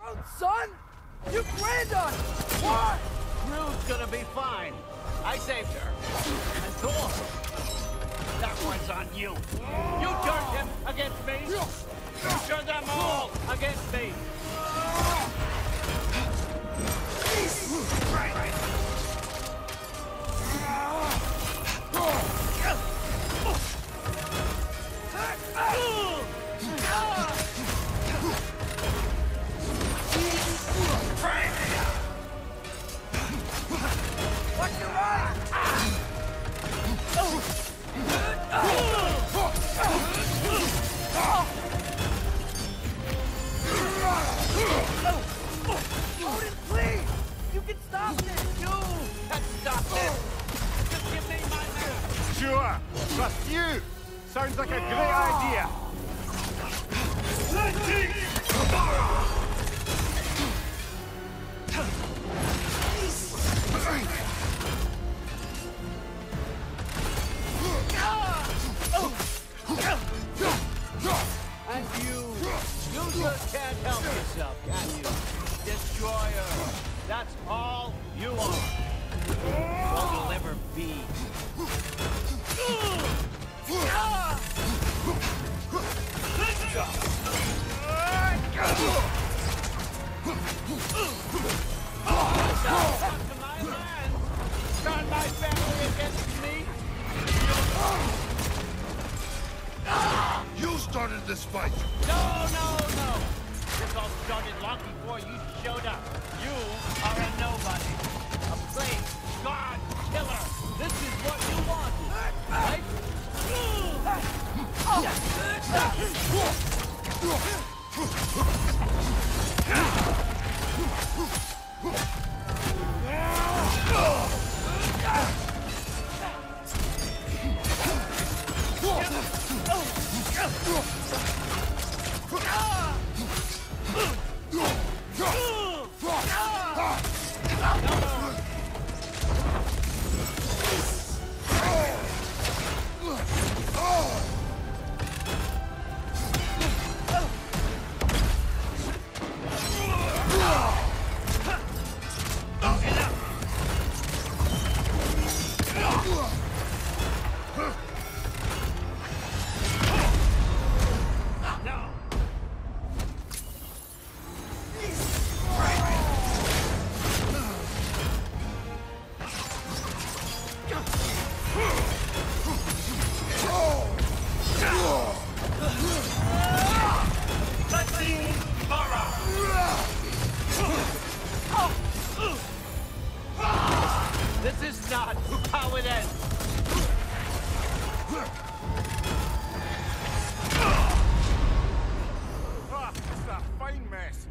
Son? You planned on what? Rue's gonna be fine. I saved her. And Thor. That one's on you. You turned him against me. You turned them all against me. Watch your eyes! Odin, please! You can stop this! You can stop this! Just give me my man! Sure! Trust you! Sounds like a great idea! And you just can't help yourself, can you? Destroyer! That's all you are! All you'll ever be! Turn my family against me? You started this fight! No! This all started long before you showed up. You are a nobody. A plain god killer. This is what you wanted, right? This is not how it ends. Ah, it's a fine mess.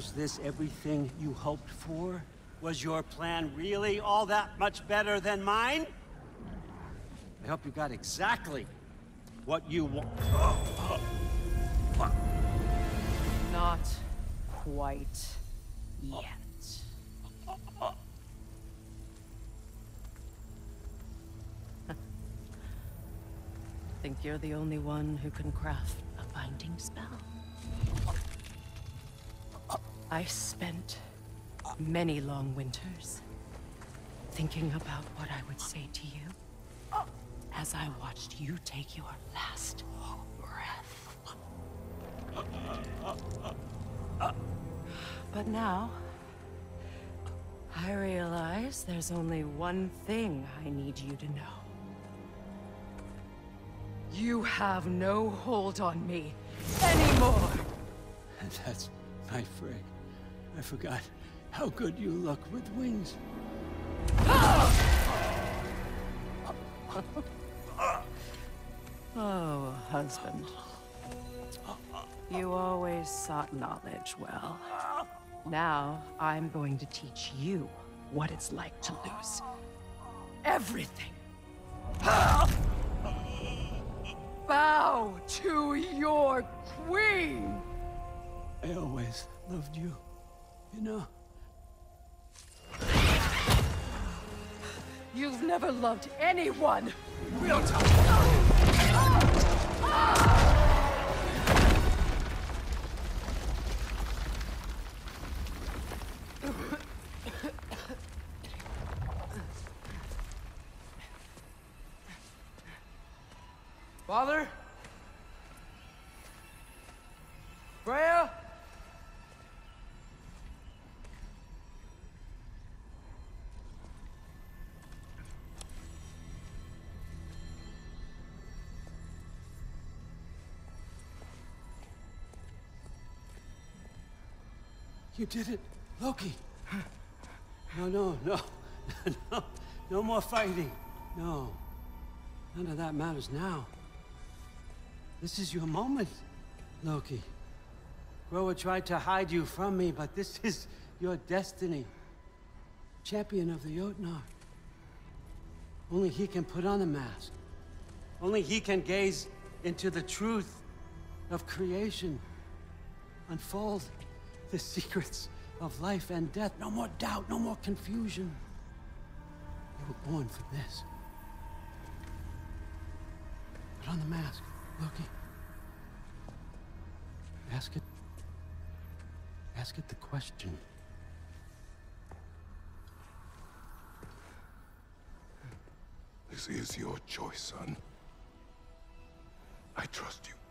Was this everything you hoped for? Was your plan really all that much better than mine? I hope you got exactly what you want. Not quite yet. Think you're the only one who can craft a binding spell? I spent many long winters thinking about what I would say to you as I watched you take your last breath. But now, I realize there's only one thing I need you to know. You have no hold on me anymore! That's my Frigg. I forgot how good you look with wings. Oh, husband. You always sought knowledge well. Now, I'm going to teach you what it's like to lose everything. Bow to your queen! I always loved you, you know. You've never loved anyone! Real time! Father? Freya? You did it, Loki. No. No more fighting. No. None of that matters now. This is your moment, Loki. Groa tried to hide you from me, but this is your destiny. Champion of the Jotnar. Only he can put on the mask. Only he can gaze into the truth of creation. Unfold the secrets of life and death. No more doubt, no more confusion. You were born for this. Put on the mask, Loki. Ask it the question. This is your choice, son. I trust you.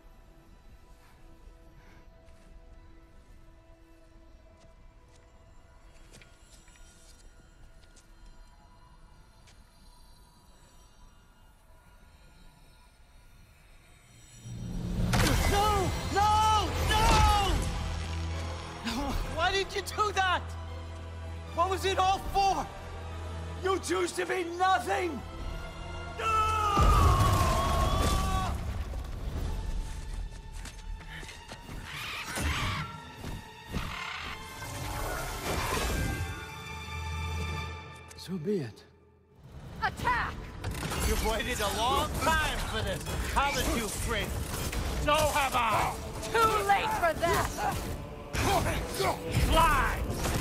Why did you do that? What was it all for? You choose to be nothing! So be it. Attack! You've waited a long time for this, haven't you, Frigg? So have I! Too late for that! Fly!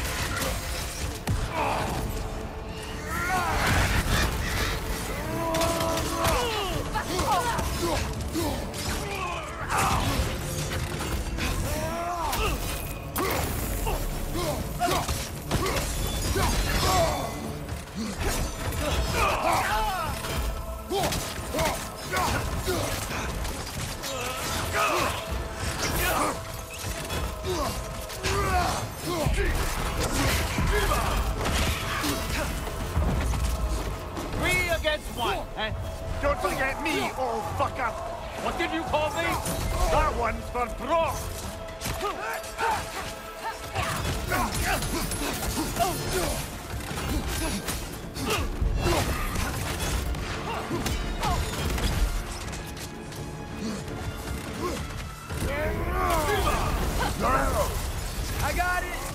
Three against one, eh? Don't forget me, old fucker! What did you call me? That one's for Brock! I got it!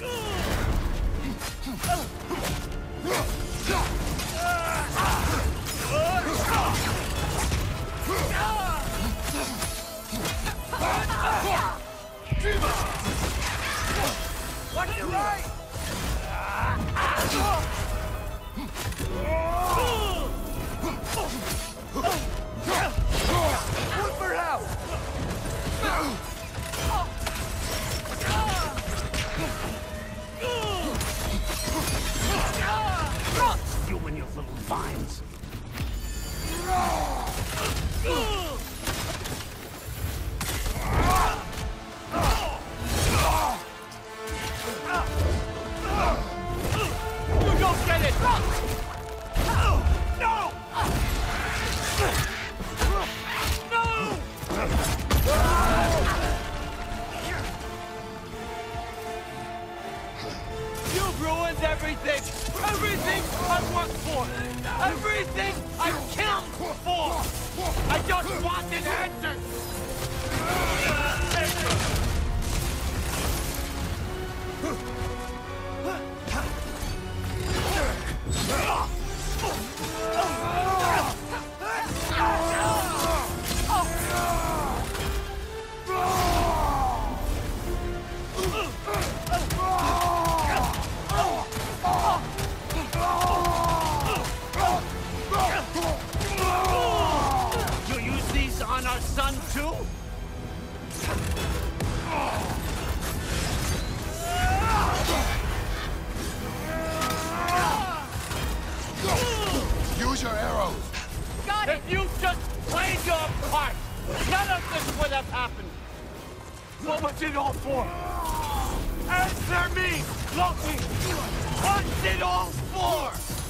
too? Use your arrows. Got it! If you just played your part, none of this would have happened. What was it all for? Answer me, Loki! What's it all for?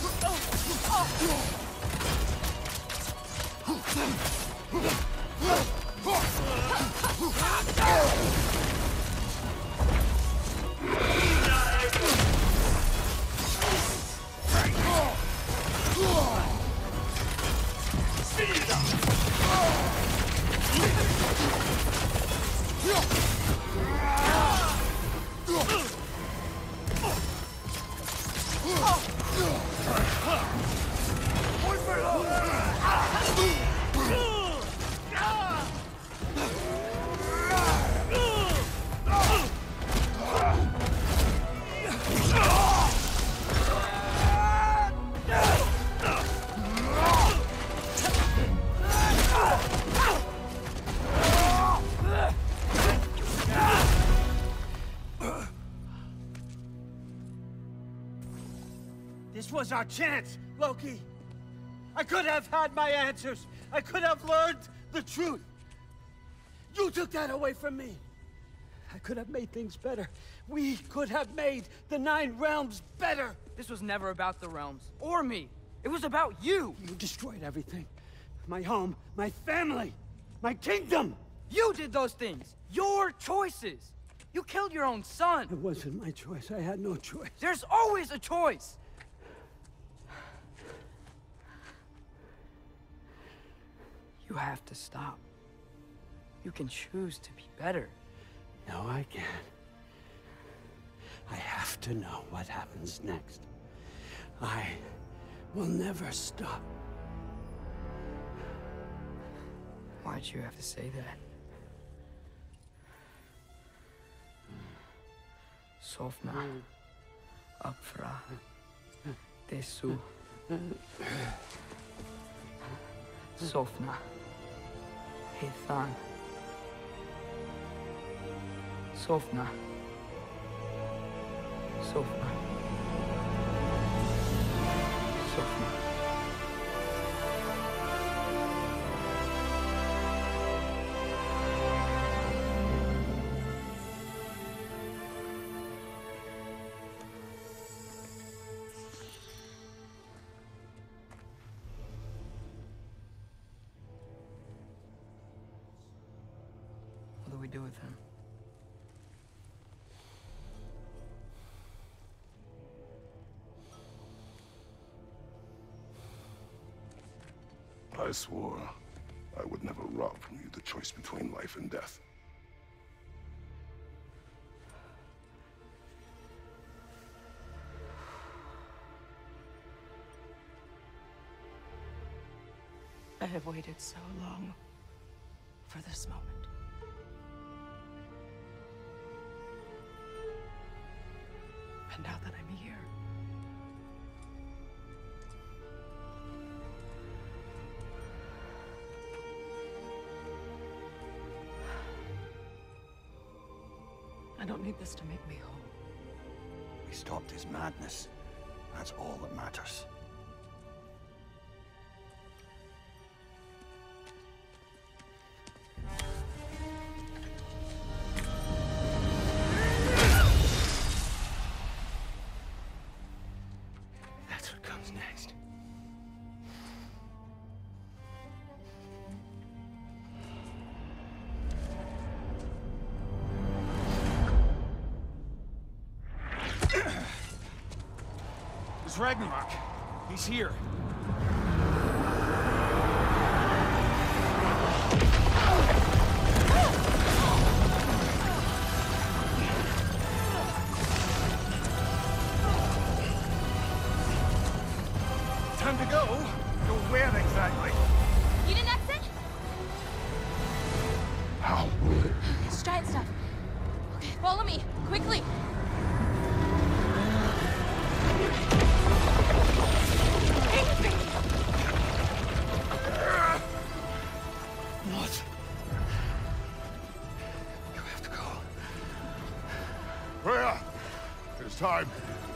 This was our chance, Loki. I could have had my answers. I could have learned the truth. You took that away from me. I could have made things better. We could have made the Nine Realms better. This was never about the realms, or me. It was about you! You destroyed everything. My home, my family, my kingdom. You did those things! Your choices! You killed your own son! It wasn't my choice. I had no choice. There's always a choice! You have to stop. You can choose to be better. No, I can't. I have to know what happens next. I will never stop. Why'd you have to say that? Sofna. Apfra. Desu. Sofna. Hithan. Sofna. Sofna. Sofna. What do we do with him? I swore I would never rob from you the choice between life and death. I have waited so long for this moment. And now that I'm here, I don't need this to make me whole. We stopped his madness. That's all that matters. That's what comes next. It's Ragnarok. He's here. Time to go. Go where exactly? Need an exit? How will it be? It's giant stuff. Okay, follow me, quickly. It's next time.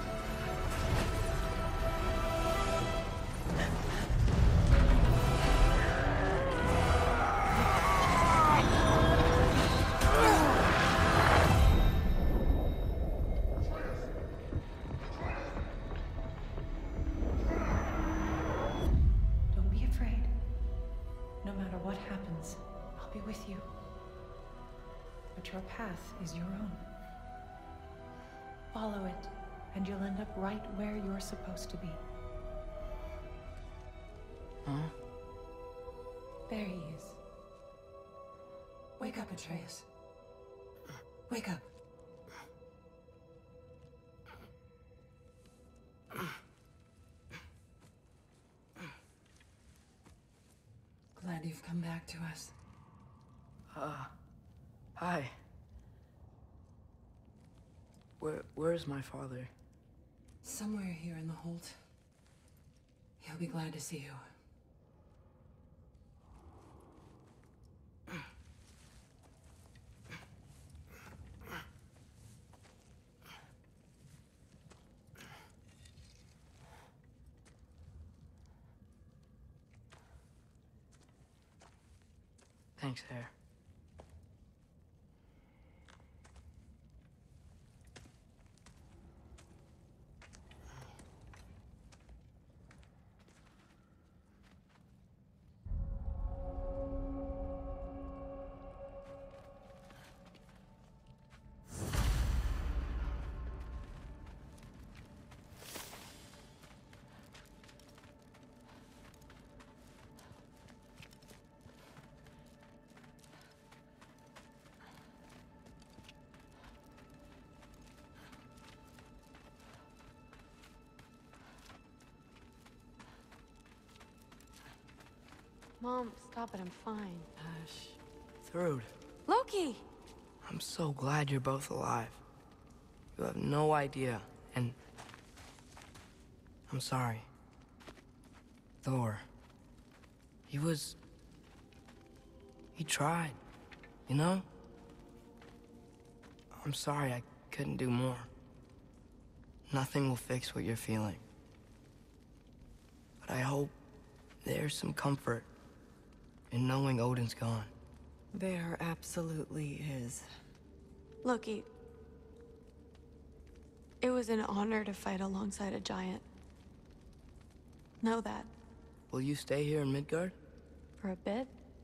Don't be afraid. No matter what happens, I'll be with you. But your path is your own. Follow it, and you'll end up right where you're supposed to be. Huh? There he is. Wake up, Atreus. Wake up. Glad you've come back to us. Hi. Where's my father? Somewhere here in the Holt. He'll be glad to see you. Thanks, Hare. Mom, stop it. I'm fine. Hush. Thrud, Loki! I'm so glad you're both alive. You have no idea, and... I'm sorry. Thor. He tried, you know? I'm sorry I couldn't do more. Nothing will fix what you're feeling. But I hope there's some comfort in knowing Odin's gone. There absolutely is. Loki, it was an honor to fight alongside a giant. Know that. Will you stay here in Midgard? For a bit?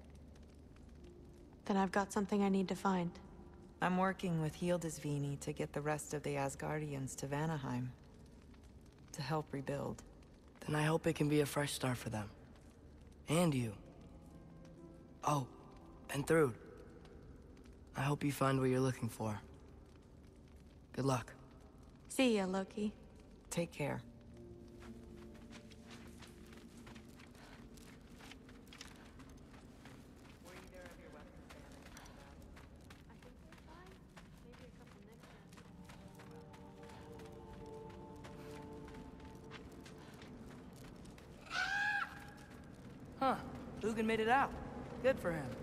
Then I've got something I need to find. I'm working with Hildisvíni to get the rest of the Asgardians to Vanaheim. To help rebuild. Then I hope it can be a fresh start for them. And you. Oh, and Thrud. I hope you find what you're looking for. Good luck. See ya, Loki. Take care. Huh. Dugan made it out. Good for him.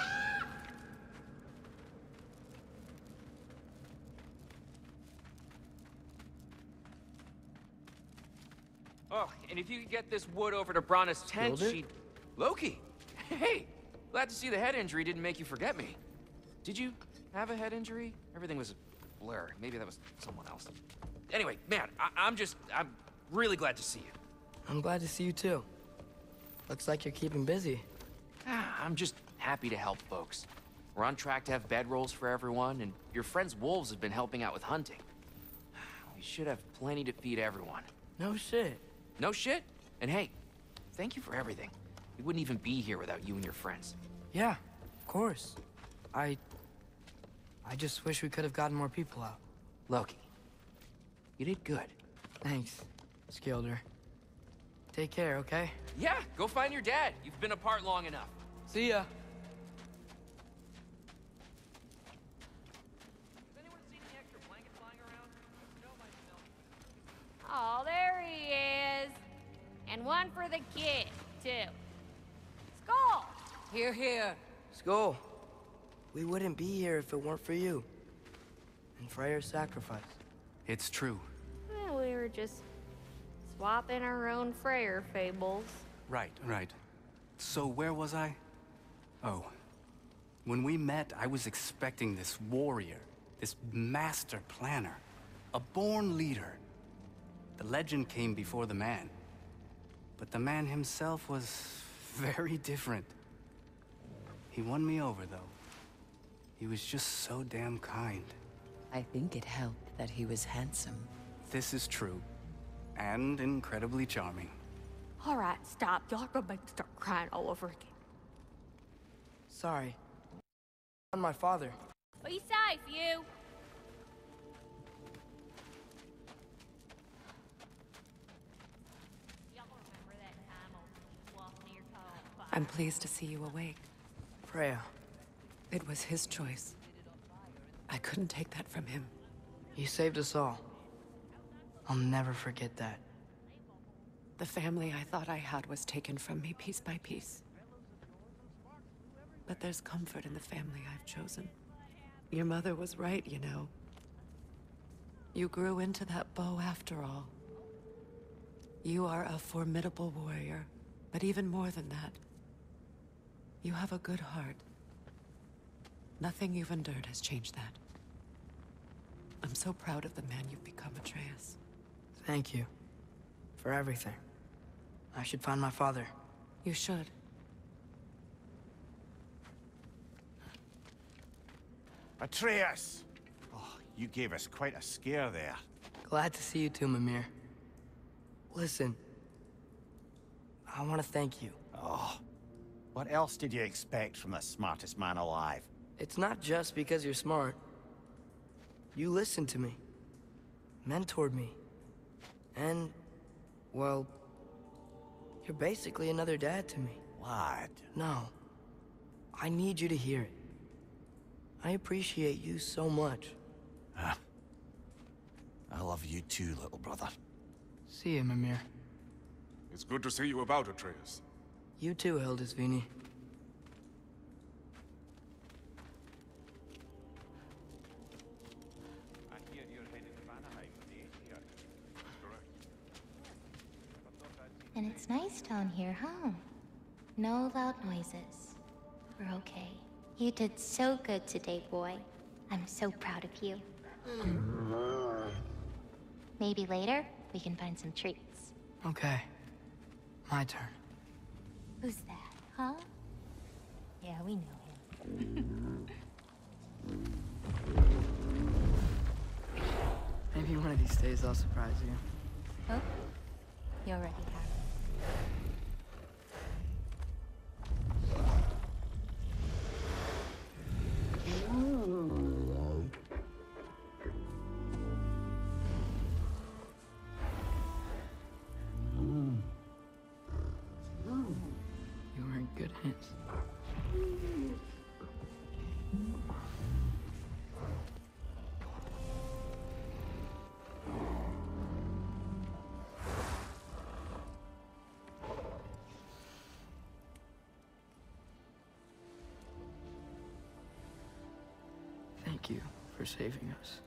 Oh, and if you could get this wood over to Brana's tent, Skilder? she'd... Loki! Hey! Glad to see the head injury didn't make you forget me. Did you have a head injury? Everything was a blur. Maybe that was someone else. Anyway, man, I'm really glad to see you. I'm glad to see you too. Looks like you're keeping busy. I'm just happy to help folks. We're on track to have bedrolls for everyone, and your friends' wolves have been helping out with hunting. We should have plenty to feed everyone. No shit. No shit? And hey, thank you for everything. We wouldn't even be here without you and your friends. Yeah, of course. I just wish we could have gotten more people out. Loki, you did good. Thanks, Skilder. Take care, okay? Yeah, go find your dad. You've been apart long enough. See ya. Has anyone seen any extra blankets lying around? No, my smell. Oh, there he is. And one for the kid, too. Skull! Here, here. Skull, we wouldn't be here if it weren't for you. And Freyr's sacrifice. It's true. Well, we were just swapping our own Freyr fables. Right. So where was I? Oh. When we met, I was expecting this warrior, this master planner, a born leader. The legend came before the man. But the man himself was very different. He won me over, though. He was just so damn kind. I think it helped that he was handsome. This is true. And incredibly charming. All right, stop. Y'all gonna make me start crying all over again. Sorry. I'm my father. Be safe, you. Y'all remember that time I was walking near Tom? I'm pleased to see you awake. Freya. It was his choice. I couldn't take that from him. You saved us all. I'll never forget that. The family I thought I had was taken from me piece by piece. But there's comfort in the family I've chosen. Your mother was right, you know. You grew into that bow after all. You are a formidable warrior, but even more than that, you have a good heart. Nothing you've endured has changed that. I'm so proud of the man you've become, Atreus. Thank you. For everything. I should find my father. You should. Atreus! Oh, you gave us quite a scare there. Glad to see you too, Mimir. Listen. I want to thank you. Oh. What else did you expect from the smartest man alive? It's not just because you're smart. You listened to me. Mentored me. And, well, you're basically another dad to me. Lad. No. I need you to hear it. I appreciate you so much. I love you too, little brother. See you, Mimir. It's good to see you about, Atreus. You too, Hildisvíni. And it's nice down here, huh? No loud noises. We're okay. You did so good today, boy. I'm so proud of you. Maybe later, we can find some treats. Okay. My turn. Who's that, huh? Yeah, we know him. Maybe one of these days I'll surprise you. Oh, you already have. You were in good hands. Thank you for saving us.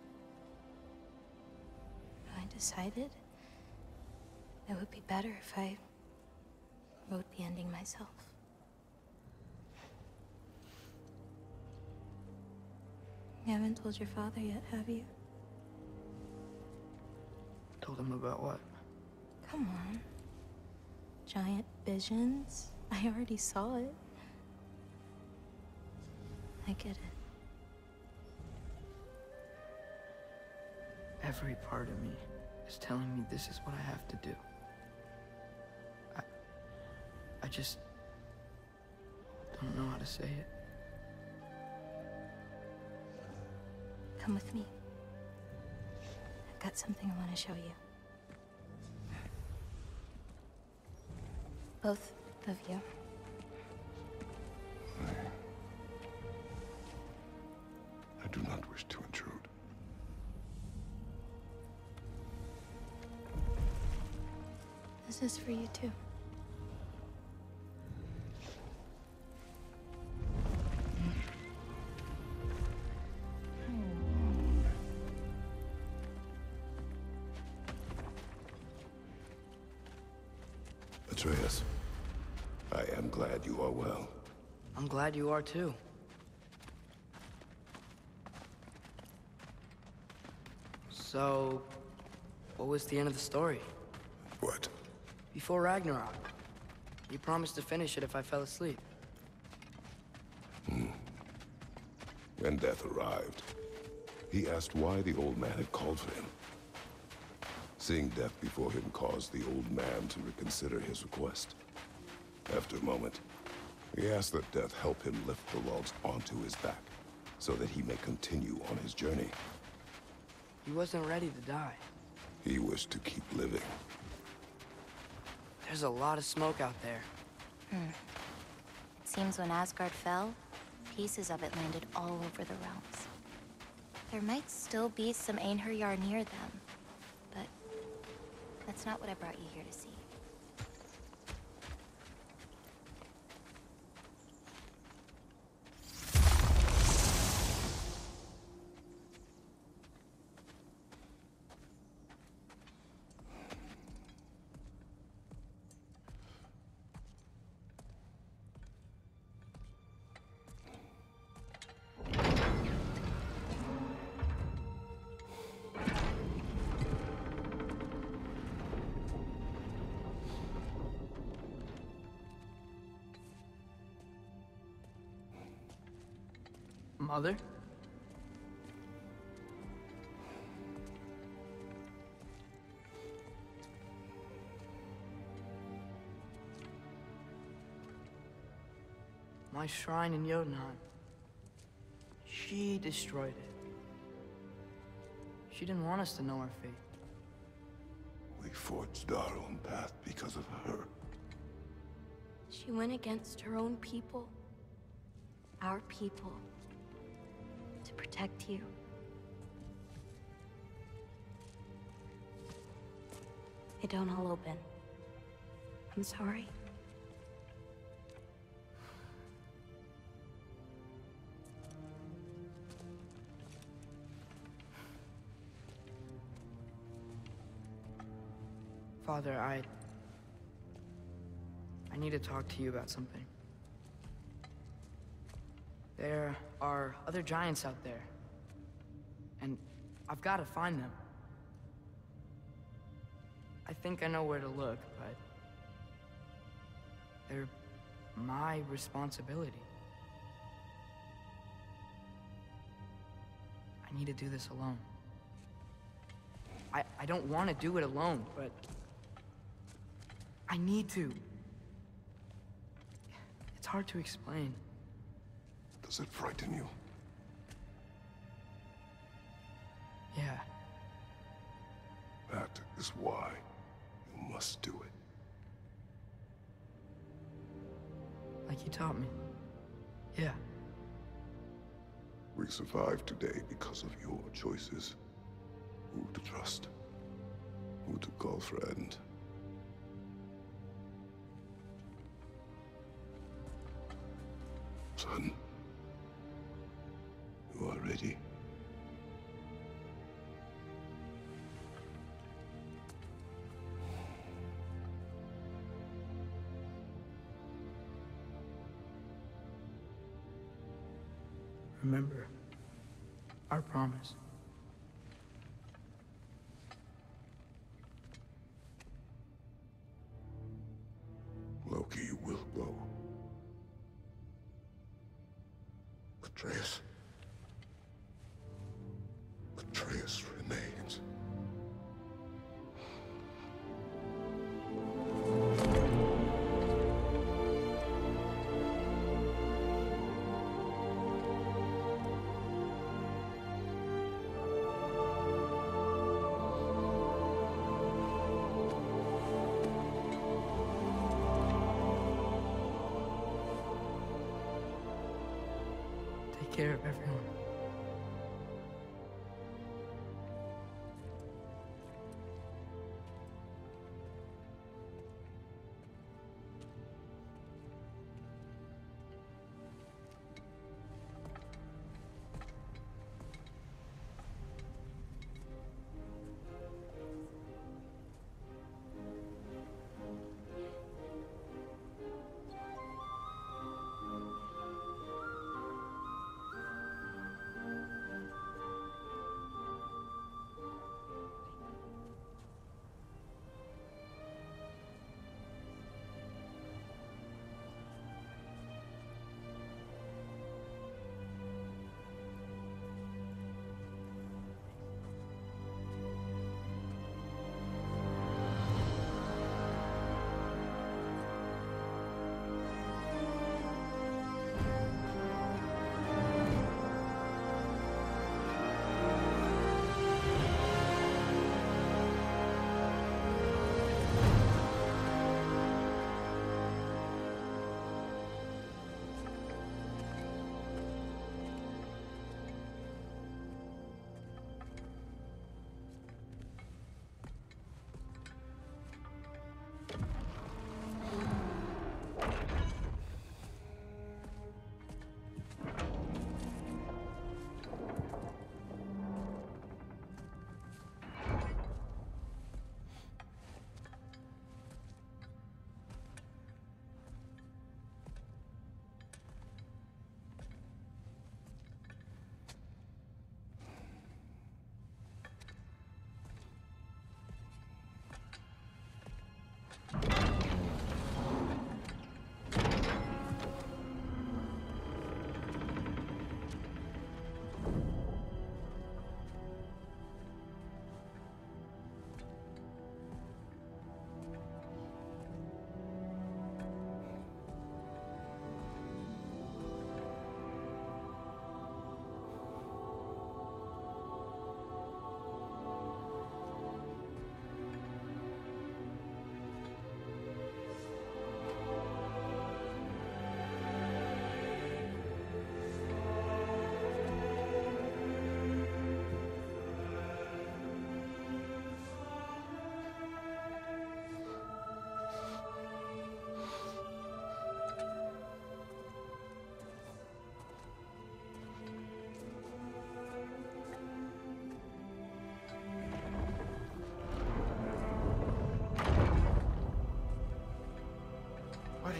I decided it would be better if I wrote the ending myself. You haven't told your father yet, have you? Told him about what? Come on. Giant visions? I already saw it. I get it. Every part of me is telling me this is what I have to do. I just don't know how to say it. Come with me. I've got something I want to show you. Both of you. I do not wish to intrude. This is for you too. Atreus, I am glad you are well. I'm glad you are too. So, what was the end of the story? What? Before Ragnarok. You promised to finish it if I fell asleep. When Death arrived, he asked why the old man had called for him. Seeing Death before him caused the old man to reconsider his request. After a moment, he asked that Death help him lift the logs onto his back, so that he may continue on his journey. He wasn't ready to die. He wished to keep living. There's a lot of smoke out there. It seems when Asgard fell, pieces of it landed all over the realms. There might still be some Einherjar near them, but that's not what I brought you here to see. Mother? My shrine in Jotunheim. She destroyed it. She didn't want us to know our fate. We forged our own path because of her. She went against her own people. Our people. To protect you. It don't all open. I'm sorry. Father, I need to talk to you about something. There are other giants out there, and I've got to find them. I think I know where to look, but they're my responsibility. I need to do this alone. I don't want to do it alone, but I need to. It's hard to explain. Does it frighten you? Yeah. That is why you must do it. Like you taught me. Yeah. We survived today because of your choices. Who to trust, who to call friend. Son, you are ready. Remember our promise. Loki will go. Atreus. Atreus remains. Take care of everyone.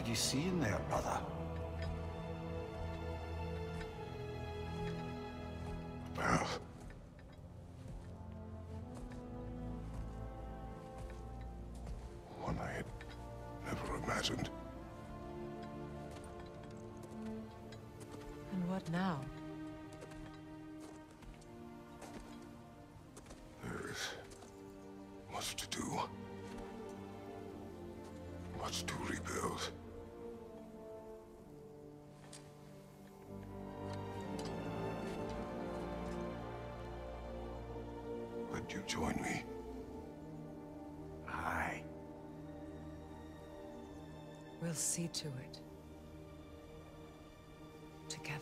did you see in there, brother? Path. One I had never imagined. And what now? There is much to do. Much to rebuild. Would you join me? Aye. We'll see to it. Together.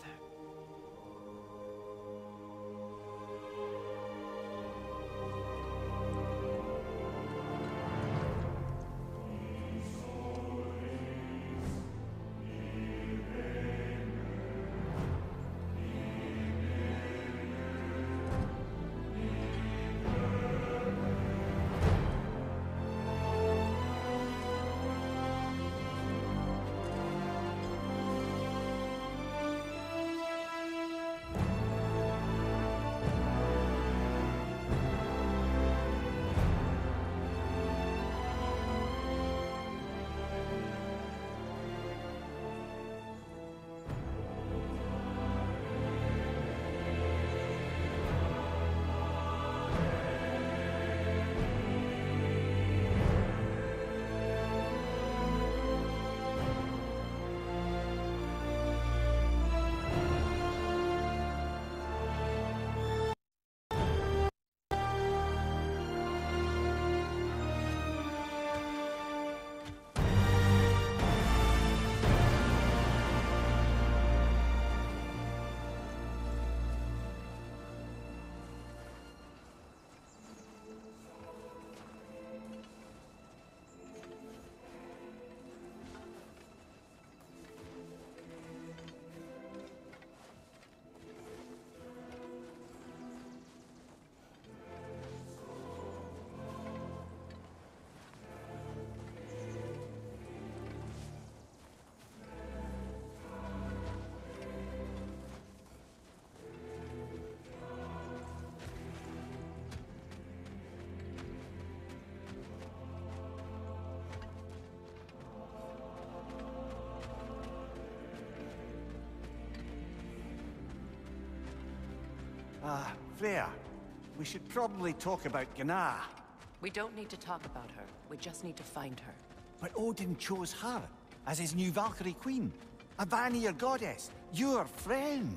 Freya, we should probably talk about Gná. We don't need to talk about her. We just need to find her. But Odin chose her as his new Valkyrie queen. A Vanir goddess, your friend.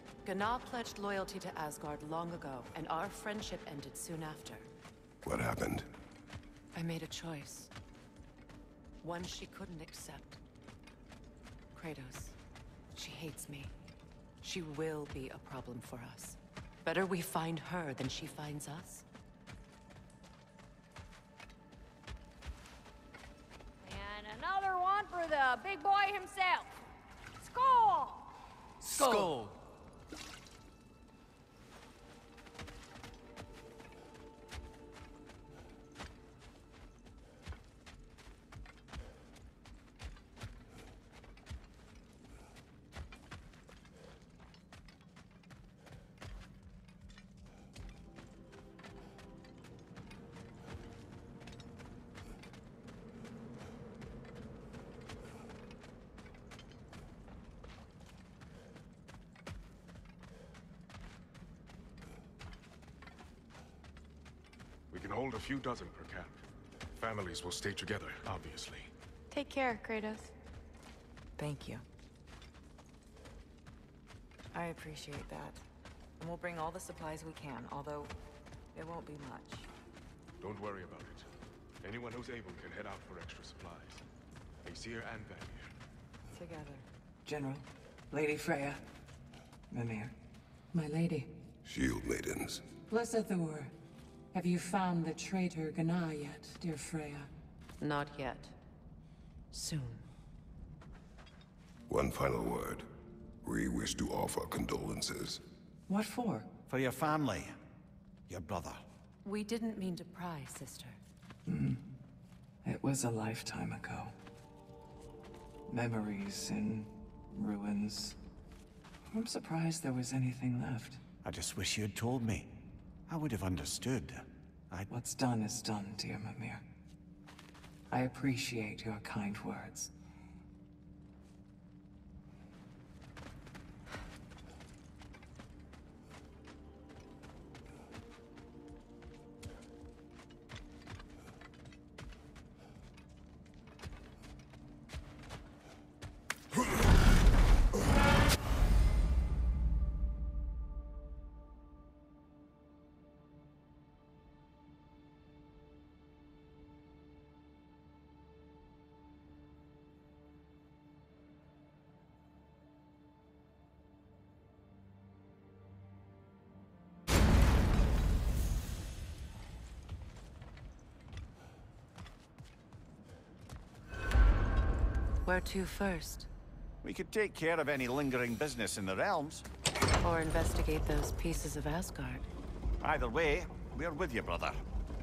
Gná pledged loyalty to Asgard long ago, and our friendship ended soon after. What happened? I made a choice. One she couldn't accept. Kratos. She hates me. She will be a problem for us. Better we find her than she finds us. And another one for the big boy himself. Skull! Skull! We can hold a few dozen per camp. Families will stay together, obviously. Take care, Kratos. Thank you. I appreciate that. And we'll bring all the supplies we can, although it won't be much. Don't worry about it. Anyone who's able can head out for extra supplies. Aesir and Vanir. Together. General, Lady Freya, Mimir, my lady. Shield maidens. Blessed Thor, have you found the traitor Gná yet, dear Freya? Not yet. Soon. One final word. We wish to offer condolences. What for? For your family. Your brother. We didn't mean to pry, sister. It was a lifetime ago. Memories in ruins. I'm surprised there was anything left. I just wish you had told me. I would have understood. What's done is done, dear Mimir. I appreciate your kind words. Where to first? We could take care of any lingering business in the realms. Or investigate those pieces of Asgard. Either way, we're with you, brother.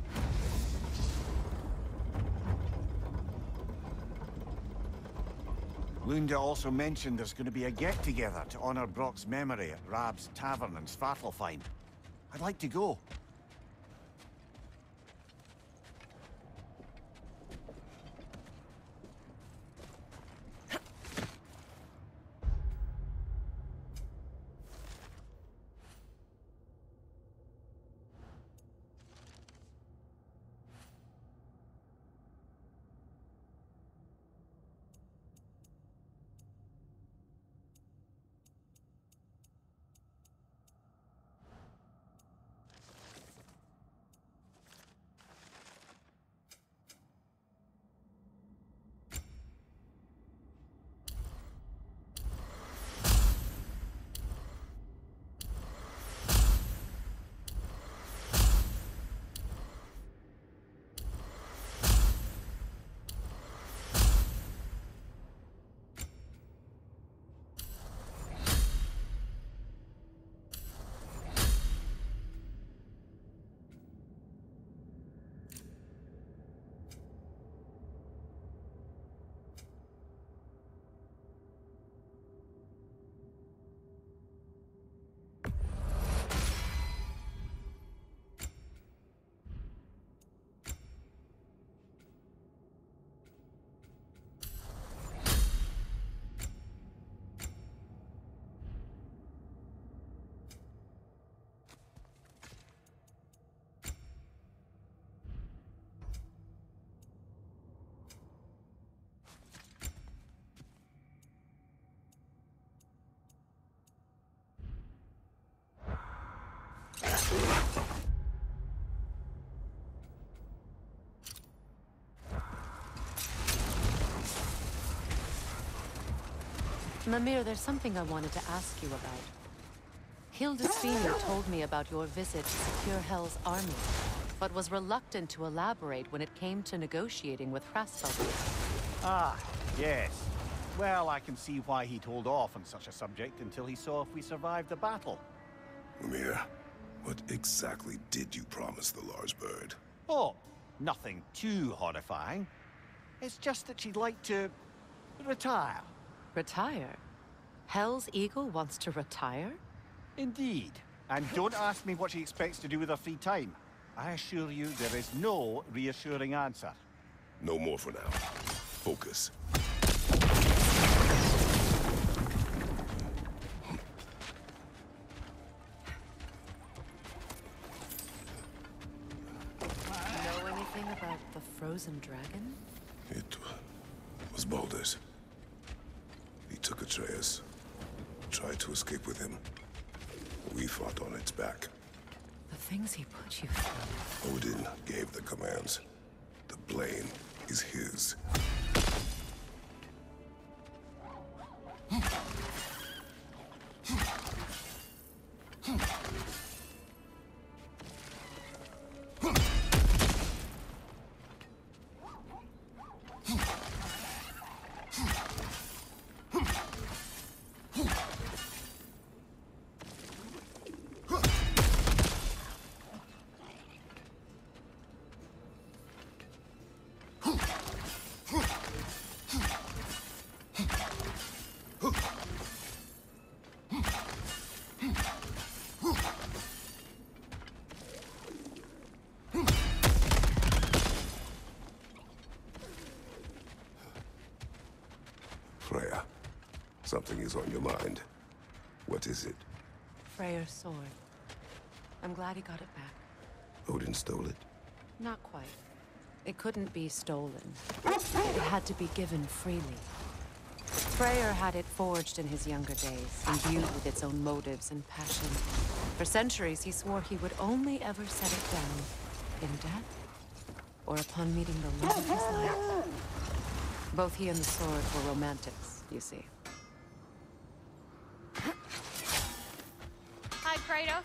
Lunda also mentioned there's going to be a get-together to honor Brock's memory at Rab's Tavern in Svartalfheim. I'd like to go. Mimir, there's something I wanted to ask you about. Hildisvini told me about your visit to secure Hell's army, but was reluctant to elaborate when it came to negotiating with Hraesvelgr. Ah, yes. Well, I can see why he'd hold off on such a subject until he saw if we survived the battle. Mimir, what exactly did you promise the large bird? Oh, nothing too horrifying. It's just that she'd like to retire. Retire? Hell's Eagle wants to retire? Indeed. And don't ask me what she expects to do with her free time. I assure you there is no reassuring answer. No more for now. Focus. Know anything about the frozen dragon? It was Baldur's. He took Atreus, tried to escape with him. We fought on its back. The things he put you through. Odin gave the commands. The blame is his. Something is on your mind. What is it? Freyr's sword. I'm glad he got it back. Odin stole it? Not quite. It couldn't be stolen. It had to be given freely. Freyr had it forged in his younger days, imbued with its own motives and passion. For centuries, he swore he would only ever set it down in death, or upon meeting the love of his life. Both he and the sword were romantics, you see. Hi, Kratos.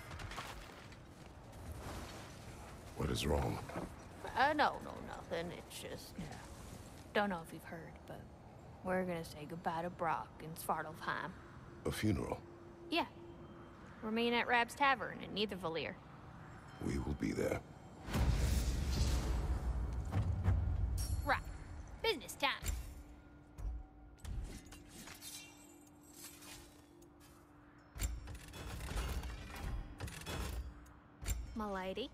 What is wrong? No, nothing. It's just, don't know if you've heard, but we're gonna say goodbye to Brock in Svartalfheim. A funeral? Yeah. We're meeting at Rab's Tavern in Nidavellir. We will be there. Right. Business time. My lady.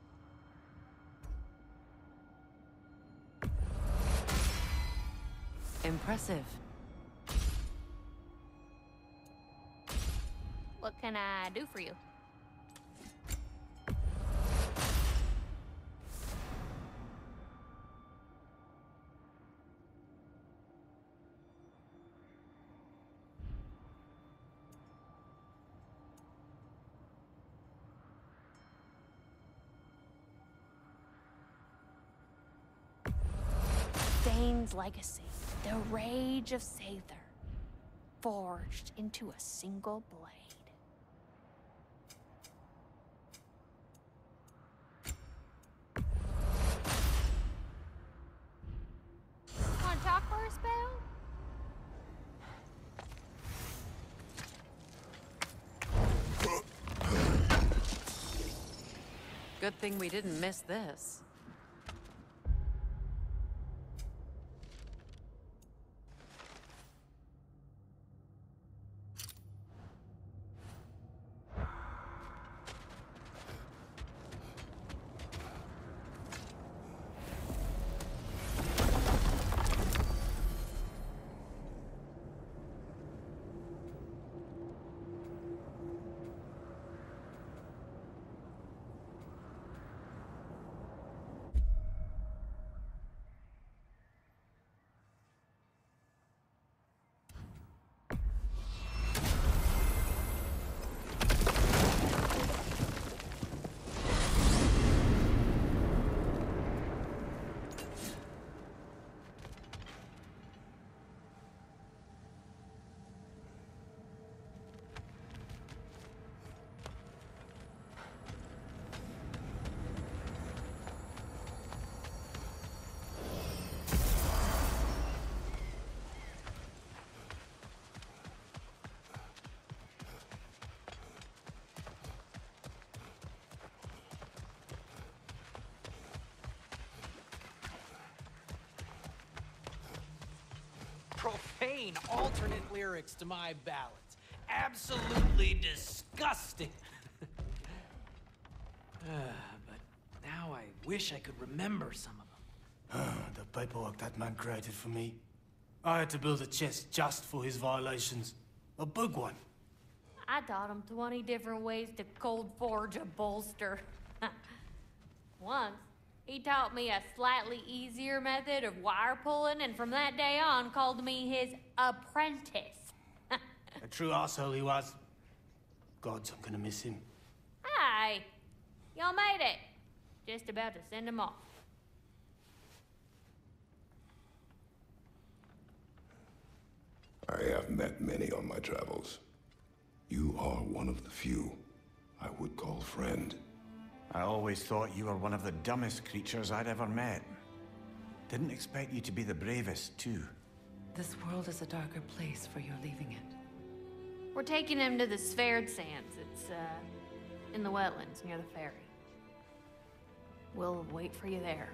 Impressive. What can I do for you? Dane's legacy, the rage of Sather, forged into a single blade. Want to talk for a spell? Good thing we didn't miss this. Profane alternate lyrics to my ballads. Absolutely disgusting. But now I wish I could remember some of them. The paperwork that man created for me. I had to build a chest just for his violations. A big one. I taught him 20 different ways to cold forge a bolster. Once, he taught me a slightly easier method of wire pulling, and from that day on called me his apprentice. A true asshole he was. Gods, I'm gonna miss him. Hi! Y'all made it. Just about to send him off. I have met many on my travels. You are one of the few I would call friend. I always thought you were one of the dumbest creatures I'd ever met. Didn't expect you to be the bravest, too. This world is a darker place for your leaving it. We're taking him to the Sverd Sands. It's, in the wetlands near the ferry. We'll wait for you there.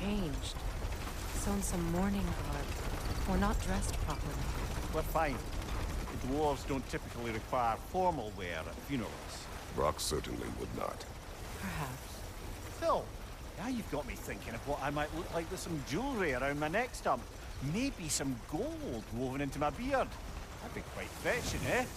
changed. Sewn some mourning garb. Or not dressed properly. We're fine. The dwarves don't typically require formal wear at funerals. Brock certainly would not. Perhaps. Phil, now you've got me thinking of what I might look like with some jewellery around my neck stump. Maybe some gold woven into my beard. That'd be quite fetching, eh?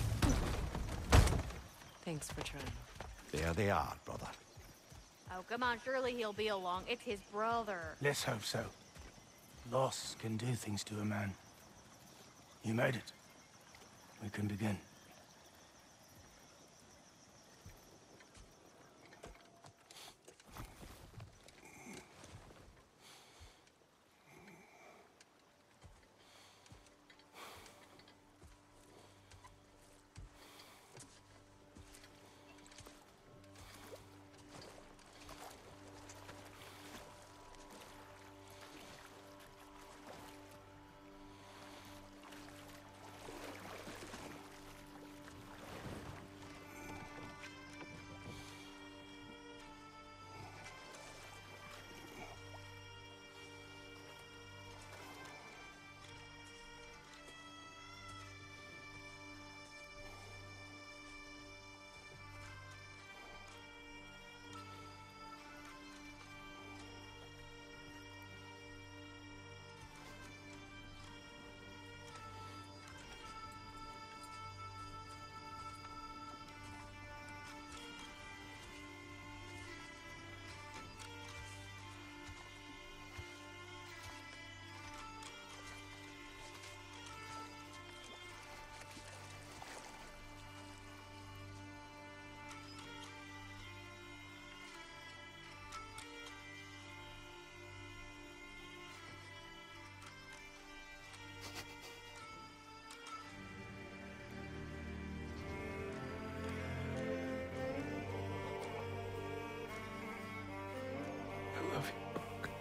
Thanks for trying. There they are, brother. Oh, come on, surely he'll be along. It's his brother. Let's hope so. Loss can do things to a man. You made it. We can begin. I love you, Buck.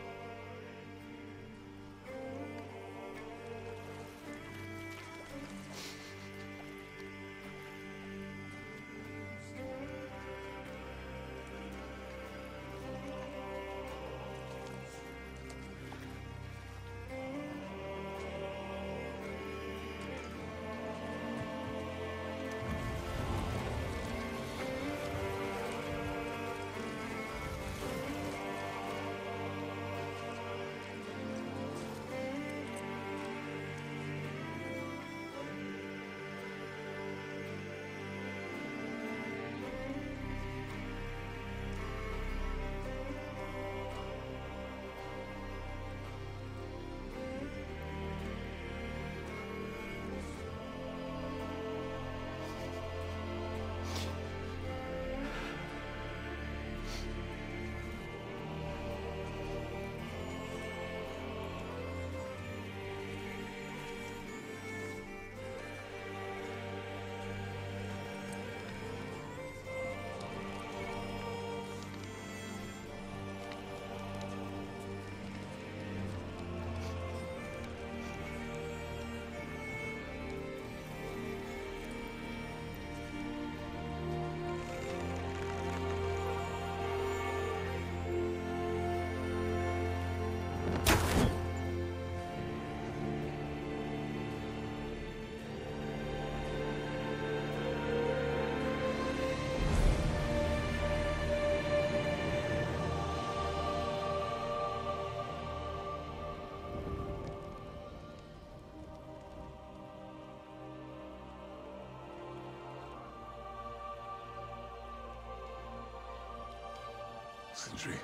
Sindri.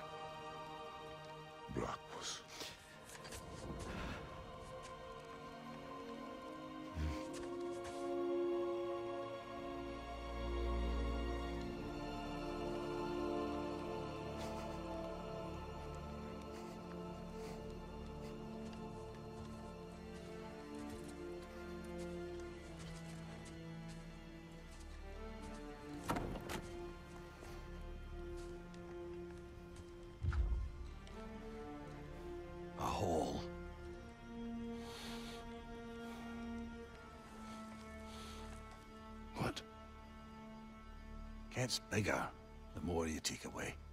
Brock was... A hole. What? Gets bigger the more you take away.